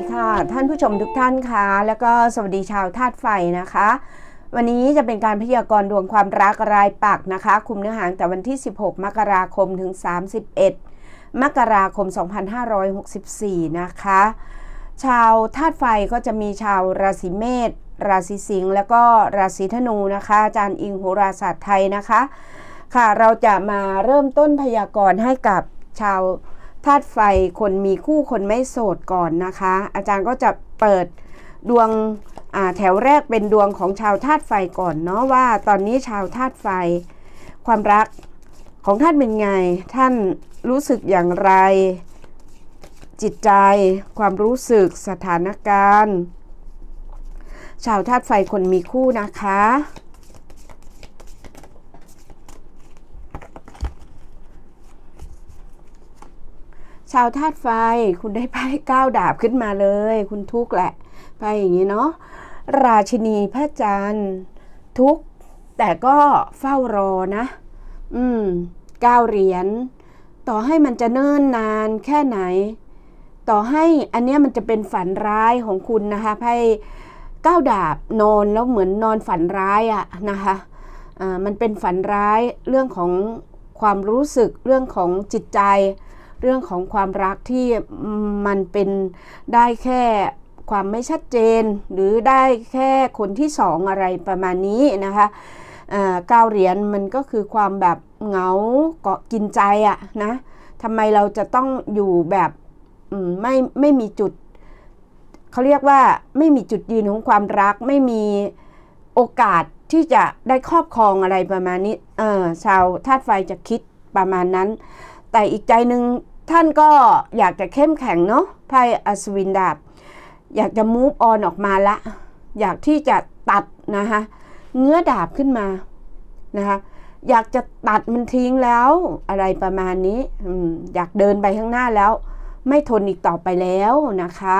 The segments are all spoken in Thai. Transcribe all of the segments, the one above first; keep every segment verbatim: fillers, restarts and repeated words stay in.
ค่ะท่านผู้ชมทุกท่านค่ะแล้วก็สวัสดีชาวธาตุไฟนะคะวันนี้จะเป็นการพยากรณ์ดวงความรักรายปักนะคะคุมเนื้อหาแต่วันที่สิบหกมกราคมถึงสามสิบเอ็ดมกราคมสองพันห้าร้อยหกสิบสี่นะคะชาวธาตุไฟก็จะมีชาวราศีเมษราศีสิงห์แล้วก็ราศีธนูนะคะอาจารย์อิงโหราศาสตร์ไทยนะคะค่ะเราจะมาเริ่มต้นพยากรณ์ให้กับชาวธาตุไฟคนมีคู่คนไม่โสดก่อนนะคะอาจารย์ก็จะเปิดดวงแถวแรกเป็นดวงของชาวธาตุไฟก่อนเนาะว่าตอนนี้ชาวธาตุไฟความรักของท่านเป็นไงท่านรู้สึกอย่างไรจิตใจความรู้สึกสถานการณ์ชาวธาตุไฟคนมีคู่นะคะชาวธาตุไฟคุณได้ไพ่เก้าดาบขึ้นมาเลยคุณทุกข์แหละไพ่อย่างนี้เนาะราชินีพระจันทร์ทุกข์แต่ก็เฝ้ารอนะอืมเก้าเหรียญต่อให้มันจะเนิ่นนานแค่ไหนต่อให้อันเนี้ยมันจะเป็นฝันร้ายของคุณนะคะไพ่เก้าดาบนอนแล้วเหมือนนอนฝันร้ายอะนะคะอ่ามันเป็นฝันร้ายเรื่องของความรู้สึกเรื่องของจิตใจเรื่องของความรักที่มันเป็นได้แค่ความไม่ชัดเจนหรือได้แค่คนที่สองอะไรประมาณนี้นะคะเก้าเหรียญมันก็คือความแบบเหงาเกาะกินใจอะนะทำไมเราจะต้องอยู่แบบไม่ไม่มีจุดเขาเรียกว่าไม่มีจุดยืนของความรักไม่มีโอกาสที่จะได้ครอบครองอะไรประมาณนี้เออชาวธาตุไฟจะคิดประมาณนั้นแต่อีกใจหนึ่งท่านก็อยากจะเข้มแข็งเนาะไพ่อัศวินดาบอยากจะ move on ออกมาละอยากที่จะตัดนะคะเงื้อดาบขึ้นมานะคะอยากจะตัดมันทิ้งแล้วอะไรประมาณนี้อืมอยากเดินไปข้างหน้าแล้วไม่ทนอีกต่อไปแล้วนะคะ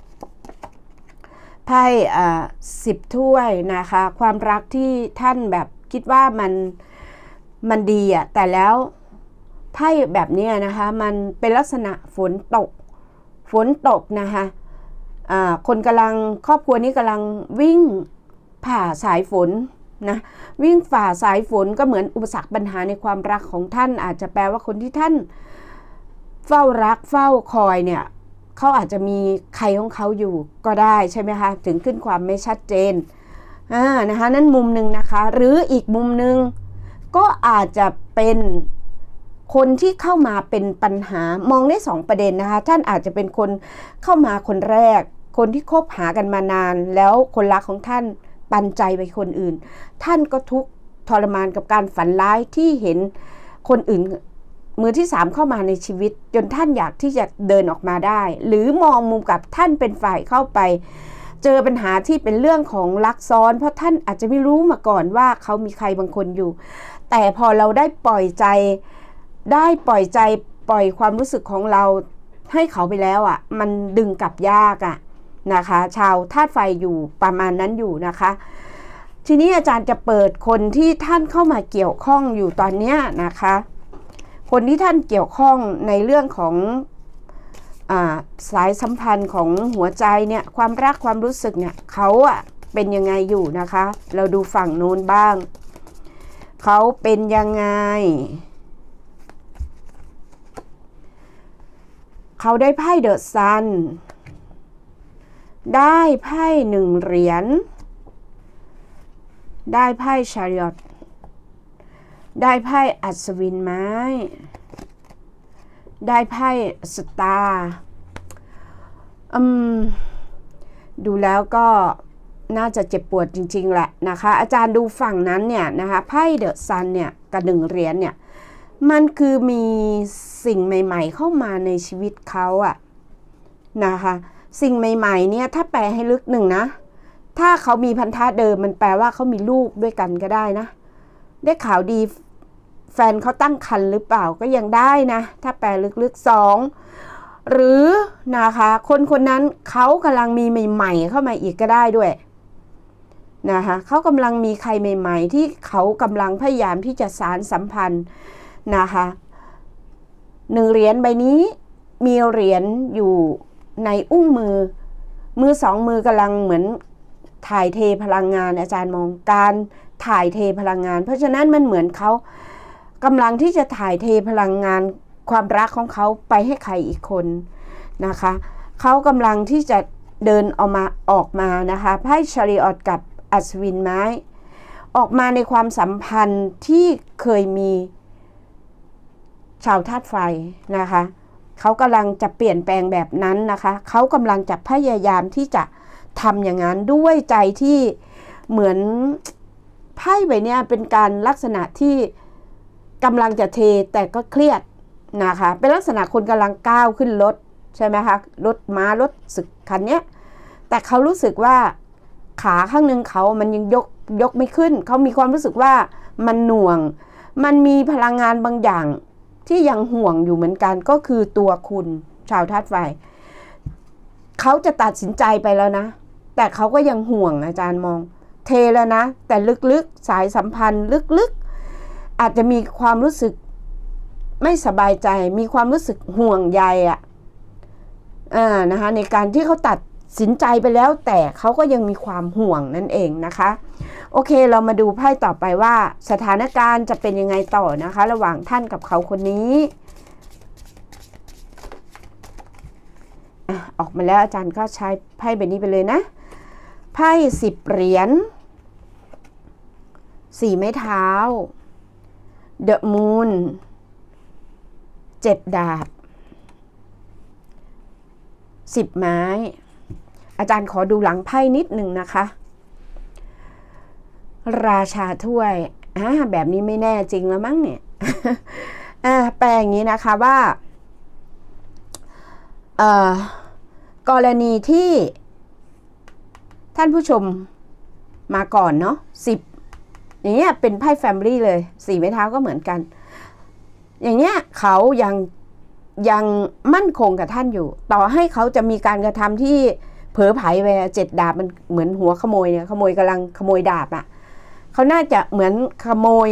ไพ่อ่าสิบถ้วยนะคะความรักที่ท่านแบบคิดว่ามันมันดีอ่ะแต่แล้วไพ่แบบนี้นะคะมันเป็นลักษณะฝนตกฝนตกนะคะอ่าคนกำลังครอบครัวนี้กำลังวิ่งผ่าสายฝนนะวิ่งฝ่าสายฝนก็เหมือนอุปสรรคปัญหาในความรักของท่านอาจจะแปลว่าคนที่ท่านเฝ้ารักเฝ้าคอยเนี่ยเขาอาจจะมีใครของเขาอยู่ก็ได้ใช่ไหมคะถึงขึ้นความไม่ชัดเจนอ่านะคะนั่นมุมหนึ่งนะคะหรืออีกมุมหนึ่งก็อาจจะเป็นคนที่เข้ามาเป็นปัญหามองได้สองประเด็นนะคะท่านอาจจะเป็นคนเข้ามาคนแรกคนที่คบหากันมานานแล้วคนรักของท่านปันใจไปคนอื่นท่านก็ทุกข์ทรมานกับการฝันร้ายที่เห็นคนอื่นมือที่สามเข้ามาในชีวิตจนท่านอยากที่จะเดินออกมาได้หรือมองมุมกับท่านเป็นฝ่ายเข้าไปเจอปัญหาที่เป็นเรื่องของรักซ้อนเพราะท่านอาจจะไม่รู้มาก่อนว่าเขามีใครบางคนอยู่แต่พอเราได้ปล่อยใจได้ปล่อยใจปล่อยความรู้สึกของเราให้เขาไปแล้วอ่ะมันดึงกลับยากอ่ะนะคะชาวธาตุไฟอยู่ประมาณนั้นอยู่นะคะทีนี้อาจารย์จะเปิดคนที่ท่านเข้ามาเกี่ยวข้องอยู่ตอนนี้นะคะคนที่ท่านเกี่ยวข้องในเรื่องของอ่าสายสัมพันธ์ของหัวใจเนี่ยความรักความรู้สึกเนี่ยเขาอะเป็นยังไงอยู่นะคะเราดูฝั่งโน้นบ้างเขาเป็นยังไงเขาได้ไพ่เดอะซันได้ไพ่หนึ่งเหรียญได้ไพ่ชาริอตได้ไพ่อัศวินไม้ได้ไพ่สตาร์อืมดูแล้วก็น่าจะเจ็บปวดจริงๆแหละนะคะอาจารย์ดูฝั่งนั้นเนี่ยนะคะไพ่เดอะซันเนี่ยกับหนึ่งเหรียญเนี่ยมันคือมีสิ่งใหม่ๆเข้ามาในชีวิตเขาอะนะคะสิ่งใหม่ๆเนี่ยถ้าแปลให้ลึกหนึ่งนะถ้าเขามีพันธะเดิมมันแปลว่าเขามีลูกด้วยกันก็ได้นะได้ข่าวดีแฟนเขาตั้งครรภ์หรือเปล่าก็ยังได้นะถ้าแปลลึกๆสองหรือนะคะคนคนนั้นเขากำลังมีใหม่ๆเข้ามาอีกก็ได้ด้วยนะคะเขากำลังมีใครใหม่ๆที่เขากำลังพยายามที่จะสานสัมพันธ์นะคะหนึ่งเหรียญใบนี้มีเหรียญอยู่ในอุ้งมือมือสองมือกำลังเหมือนถ่ายเทพลังงานอาจารย์มองการถ่ายเทพลังงานเพราะฉะนั้นมันเหมือนเขากำลังที่จะถ่ายเทพลังงานความรักของเขาไปให้ใครอีกคนนะคะเขากำลังที่จะเดินออกมาออกมานะคะไพ่ชาริออตกับอัศวินไม้ออกมาในความสัมพันธ์ที่เคยมีชาวธาตุไฟนะคะเขากำลังจะเปลี่ยนแปลงแบบนั้นนะคะเขากำลังจะพยายามที่จะทำอย่างนั้นด้วยใจที่เหมือนไพ่ใบนี้เป็นการลักษณะที่กำลังจะเทแต่ก็เครียดนะคะเป็นลักษณะคนกำลังก้าวขึ้นรถใช่ไหมคะรถม้ารถสึกคันนี้แต่เขารู้สึกว่าขาข้างหนึ่งเขามันยังยกยกไม่ขึ้นเขามีความรู้สึกว่ามันหน่วงมันมีพลังงานบางอย่างที่ยังห่วงอยู่เหมือนกันก็คือตัวคุณชาวธาตุไฟเขาจะตัดสินใจไปแล้วนะแต่เขาก็ยังห่วงอาจารย์มองเทแล้วนะแต่ลึกๆสายสัมพันธ์ลึกๆอาจจะมีความรู้สึกไม่สบายใจมีความรู้สึกห่วงใยอ่ะอ่านะคะในการที่เขาตัดสินใจไปแล้วแต่เขาก็ยังมีความห่วงนั่นเองนะคะโอเคเรามาดูไพ่ต่อไปว่าสถานการณ์จะเป็นยังไงต่อนะคะระหว่างท่านกับเขาคนนี้ออกมาแล้วอาจารย์ก็ใช้ไพ่ใบนี้ไปเลยนะไพ่สิบเหรียญสี่ไม้เท้าเดอะมูนเจ็ดดาบสิบไม้อาจารย์ขอดูหลังไพ่นิดหนึ่งนะคะราชาถ้วยอ่าแบบนี้ไม่แน่จริงแล้วมั้งเนี่ยอ่าแปลอย่างนี้นะคะว่าเอ่อกรณีที่ท่านผู้ชมมาก่อนเนาะสิบอย่างเงี้ยเป็นไพ่แฟมิลี่เลยสี่ไม้เท้าก็เหมือนกันอย่างเงี้ยเขายังยังมั่นคงกับท่านอยู่ต่อให้เขาจะมีการกระทำที่เผลอไผลไปเจ็ดดาบมันเหมือนหัวขโมยเนี่ยขโมยกำลังขโมยดาบอ่ะเขาน่าจะเหมือนขโมย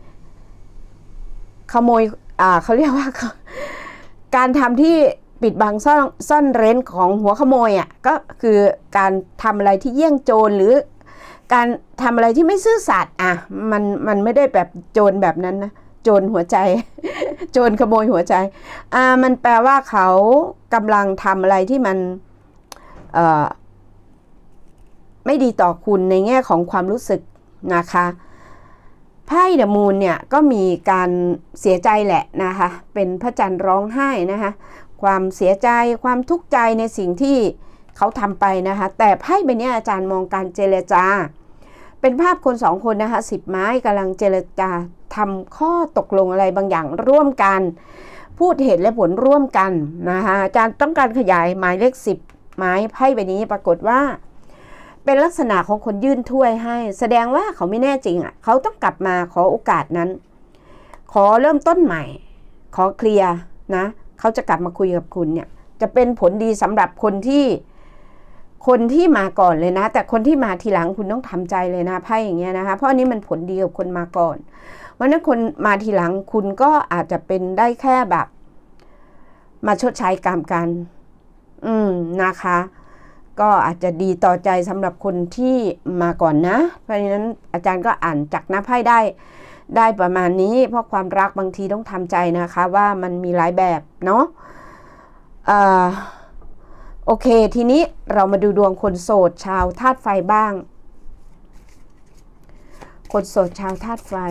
ขโมยอ่าเขาเรียกว่าการทำที่ปิดบังซ่อนซ่อนเร้นของหัวขโมยอ่ะก็คือการทำอะไรที่เยี่ยงโจรหรือการทำอะไรที่ไม่ซื่อสัตย์อ่ะมันมันไม่ได้แบบโจรแบบนั้นนะโจรหัวใจโจรขโมยหัวใจอ่ามันแปลว่าเขากำลังทำอะไรที่มันเอ่อไม่ดีต่อคุณในแง่ของความรู้สึกนะคะไพ่เดอะมูนเนี่ยก็มีการเสียใจแหละนะคะเป็นพระจันทร์ร้องไห้นะคะความเสียใจความทุกข์ใจในสิ่งที่เขาทำไปนะคะแต่ไพ่ใบนี้อาจารย์มองการเจรจาเป็นภาพคนสองคนนะคะสิบไม้กำลังเจรจาทำข้อตกลงอะไรบางอย่างร่วมกันพูดเหตุและผลร่วมกันนะคะอาจารย์ต้องการขยายหมายเลขสิบไม้ไพ่ใบนี้ปรากฏว่าเป็นลักษณะของคนยื่นถ้วยให้แสดงว่าเขาไม่แน่จริงอ่ะเขาต้องกลับมาขอโอกาสนั้นขอเริ่มต้นใหม่ขอเคลียร์นะเขาจะกลับมาคุยกับคุณเนี่ยจะเป็นผลดีสำหรับคนที่คนที่มาก่อนเลยนะแต่คนที่มาทีหลังคุณต้องทำใจเลยนะไพ่อย่างเงี้ยนะคะเพราะอันนี้มันผลดีกับคนมาก่อนเพราะนั้นคนมาทีหลังคุณก็อาจจะเป็นได้แค่แบบมาชดใช้กรรมกันอืมนะคะก็อาจจะดีต่อใจสำหรับคนที่มาก่อนนะเพราะฉะนั้นอาจารย์ก็อ่านจากหน้าไพ่ได้ได้ประมาณนี้เพราะความรักบางทีต้องทำใจนะคะว่ามันมีหลายแบบเนาะอ่าโอเคทีนี้เรามาดูดวงคนโสดชาวธาตุไฟบ้างคนโสดชาวธาตุไฟ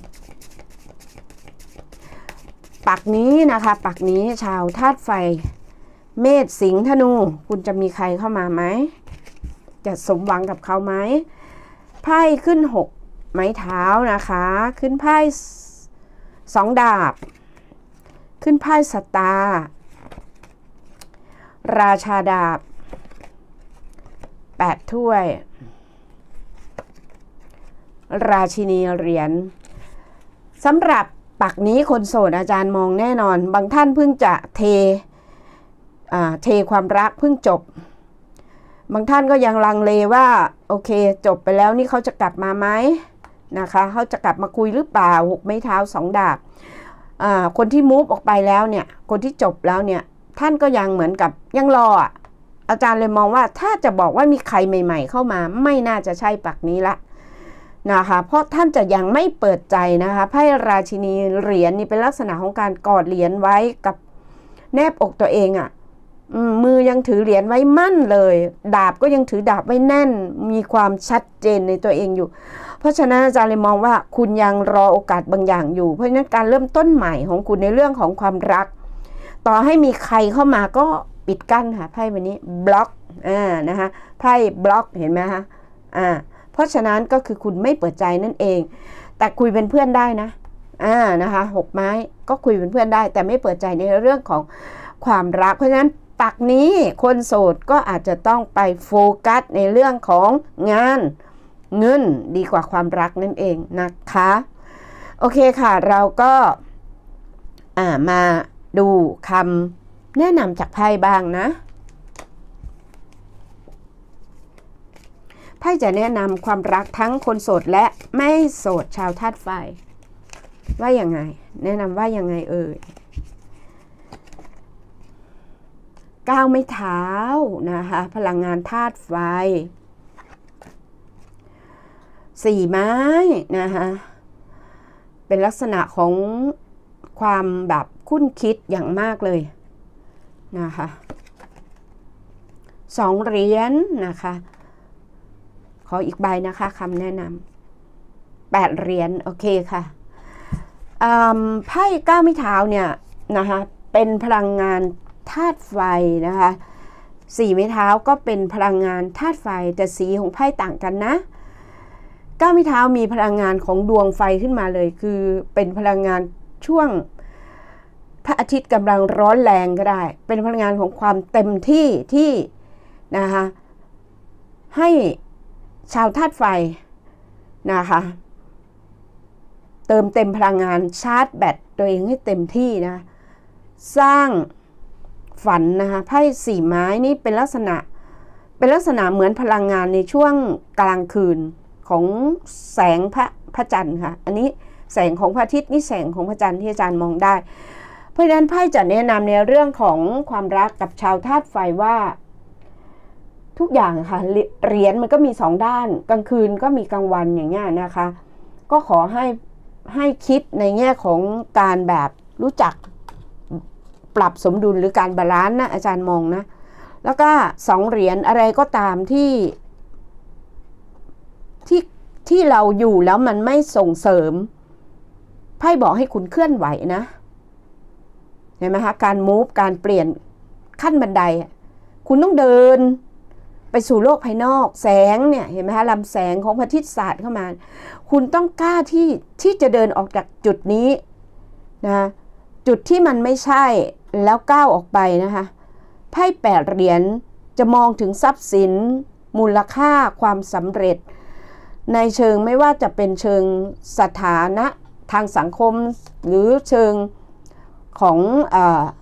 ปักนี้นะคะปักนี้ชาวธาตุไฟเมษสิงห์ธนูคุณจะมีใครเข้ามาไหมจะสมหวังกับเขาไหมไพ่ขึ้นหกไม้เท้านะคะขึ้นไพ่สองดาบขึ้นไพ่สตาร์ราชาดาบแปดถ้วยราชินีเหรียญสำหรับปักนี้คนโสดอาจารย์มองแน่นอนบางท่านเพิ่งจะเทอ่าเทความรักเพิ่งจบบางท่านก็ยังลังเลว่าโอเคจบไปแล้วนี่เขาจะกลับมาไหมนะคะเขาจะกลับมาคุยหรือเปล่าหกไม้เท้าสองดาบอ่าคนที่มูฟออกไปแล้วเนี่ยคนที่จบแล้วเนี่ยท่านก็ยังเหมือนกับยังรออ่ะอาจารย์เลยมองว่าถ้าจะบอกว่ามีใครใหม่ๆเข้ามาไม่น่าจะใช่ปักนี้ละนะคะเพราะท่านจะยังไม่เปิดใจนะคะไพ่ราชินีเหรียญนี่เป็นลักษณะของการกอดเหรียญไว้กับแนบอกตัวเองอะ่ะมือยังถือเหรียญไว้มั่นเลยดาบก็ยังถือดาบไว้แน่นมีความชัดเจนในตัวเองอยู่เพราะฉะนั้นอาจารย์เลยมองว่าคุณยังรอโอกาสบางอย่างอยู่เพราะฉะนั้นการเริ่มต้นใหม่ของคุณในเรื่องของความรักต่อให้มีใครเข้ามาก็ปิดกั้นค่ะไพ่วันนี้บล็อกอ่านะคะไพ่บล็อกเห็นไหมคะอ่าเพราะฉะนั้นก็คือคุณไม่เปิดใจนั่นเองแต่คุยเป็นเพื่อนได้นะอ่านะคะหกไม้ก็คุยเป็นเพื่อนได้แต่ไม่เปิดใจในเรื่องของความรักเพราะฉะนั้นปักนี้คนโสดก็อาจจะต้องไปโฟกัสในเรื่องของงานเงินดีกว่าความรักนั่นเองนะคะโอเคค่ะเราก็อ่ามาดูคำแนะนำจากไพ่บ้างนะไพ่จะแนะนำความรักทั้งคนโสดและไม่โสดชาวธาตุไฟว่ายังไงแนะนำว่ายังไงเอ่ยก้าวไม่เท้านะคะพลังงานธาตุไฟสี่ไม้นะคะเป็นลักษณะของความแบบคุ้นคิดอย่างมากเลยนะคะสองเหรียญนะคะขออีกใบนะคะคำแนะนำแปดเหรียญโอเคค่ะไพ่ก้าวไม่เท้าเนี่ยนะคะเป็นพลังงานธาตุไฟนะคะสี่ไม้เท้าก็เป็นพลังงานธาตุไฟแต่สีของไพ่ต่างกันนะก้าวไม่เท้ามีพลังงานของดวงไฟขึ้นมาเลยคือเป็นพลังงานช่วงพระอาทิตย์กำลังร้อนแรงก็ได้เป็นพลังงานของความเต็มที่ที่นะคะให้ชาวธาตุไฟนะคะเติมเต็มพลังงานชาร์จแบตตัวเองให้เต็มที่นะสร้างฝันนะคะไพ่สี่ไม้นี่เป็นลักษณะเป็นลักษณะเหมือนพลังงานในช่วงกลางคืนของแสงพระพระจันทร์ค่ะอันนี้แสงของพระอาทิตย์นี่แสงของพระจันทร์ที่อาจารย์มองได้เพราะฉะนั้นไพ่จะแนะนำในเรื่องของความรักกับชาวธาตุไฟว่าทุกอย่างค่ะเหรียญมันก็มีสองด้านกลางคืนก็มีกลางวันอย่างเงี้ยนะคะก็ขอให้ให้คิดในแง่ของการแบบรู้จักปรับสมดุลหรือการบาลานซ์นะอาจารย์มองนะแล้วก็สองเหรียญอะไรก็ตามที่ที่ที่เราอยู่แล้วมันไม่ส่งเสริมไพ่บอกให้คุณเคลื่อนไหวนะเห็นไหมคะการมูฟการเปลี่ยนขั้นบันไดคุณต้องเดินไปสู่โลกภายนอกแสงเนี่ยเห็นไหมคะลำแสงของพระอาทิตย์ศาสตร์เข้ามาคุณต้องกล้าที่ที่จะเดินออกจากจุดนี้นะจุดที่มันไม่ใช่แล้วก้าวออกไปนะคะไพ่แปดเหรียญจะมองถึงทรัพย์สินมูลค่าความสำเร็จในเชิงไม่ว่าจะเป็นเชิงสถานะทางสังคมหรือเชิงของเอ่อ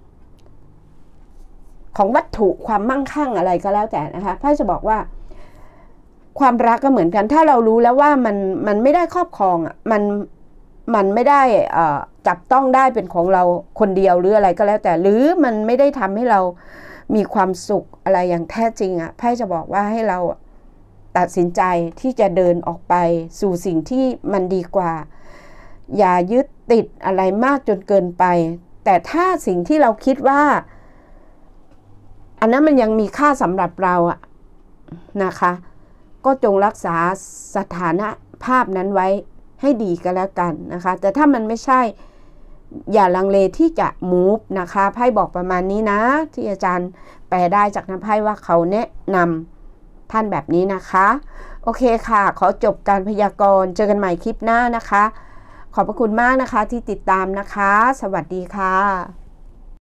ของวัตถุความมั่งคั่งอะไรก็แล้วแต่นะคะไพ่จะบอกว่าความรักก็เหมือนกันถ้าเรารู้แล้วว่ามันมันไม่ได้ครอบครองอ่ะมันมันไม่ได้จับต้องได้เป็นของเราคนเดียวหรืออะไรก็แล้วแต่หรือมันไม่ได้ทำให้เรามีความสุขอะไรอย่างแท้จริงอ่ะไพ่จะบอกว่าให้เราตัดสินใจที่จะเดินออกไปสู่สิ่งที่มันดีกว่าอย่ายึดติดอะไรมากจนเกินไปแต่ถ้าสิ่งที่เราคิดว่าอันนั้นมันยังมีค่าสำหรับเราอะนะคะก็จงรักษาสถานภาพนั้นไว้ให้ดีก็แล้วกันนะคะแต่ถ้ามันไม่ใช่อย่าลังเลที่จะ move นะคะไพ่บอกประมาณนี้นะที่อาจารย์แปลได้จากน้ำไพ่ว่าเขาแนะนำท่านแบบนี้นะคะโอเคค่ะขอจบการพยากรณ์เจอกันใหม่คลิปหน้านะคะขอบพระคุณมากนะคะที่ติดตามนะคะสวัสดีค่ะ